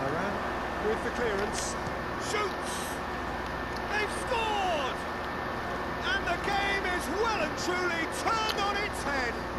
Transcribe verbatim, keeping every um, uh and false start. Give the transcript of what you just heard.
Varane with the clearance. Shoots! They've scored! And the game is well and truly turned on its head.